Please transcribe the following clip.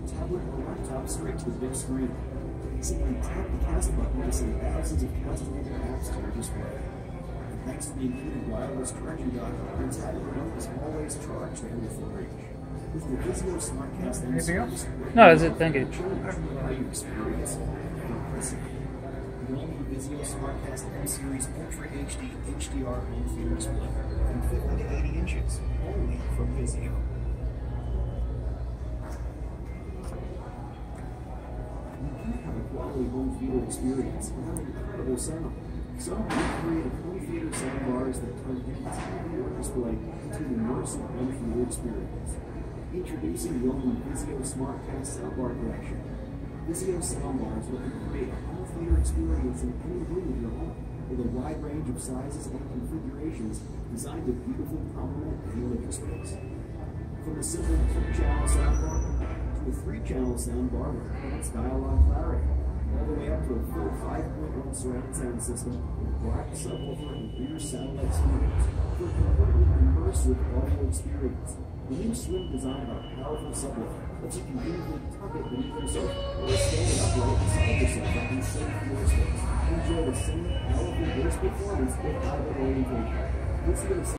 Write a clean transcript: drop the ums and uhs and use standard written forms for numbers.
tablet or laptop straight to the big screen. Simply tap the cast button to send thousands of cast-enabled apps to your display. And thanks to the included wireless charging dock, your tablet remote is always charged and within reach. With the Vizio SmartCast M series, no, that's it. Thank you. Value experience for impressive. The all-new Vizio SmartCast M series Ultra HD HDR home theater display from 50 to 80 inches, only from Vizio. Have a quality home theater experience and have incredible sound. So we created home theater soundbars that turn any TV or display into an immersive home theater experience. Introducing the all-new Vizio SmartCast soundbar collection. Vizio soundbars let you create a home theater experience in any room of your home with a wide range of sizes and configurations designed to beautifully complement your living space. From a simple 2-channel soundbar to a 3-channel soundbar with enhanced dialogue clarity, all the way up to a full 5.1 surround sound system with black subwoofer and rear satellite studios for a completely immersive audio experience. The new slim design of our powerful subwoofer lets you conveniently tuck it beneath your sofa or stand it upright beside your sofa in safe floor space. Enjoy the same powerful bass performance with high orientation.